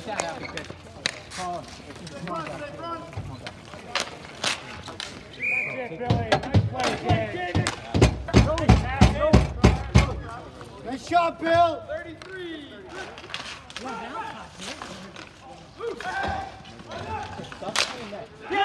shot out. Good. Run. That's it, Billy. Nice play, kid. Nice shot, Bill. 33. Yeah.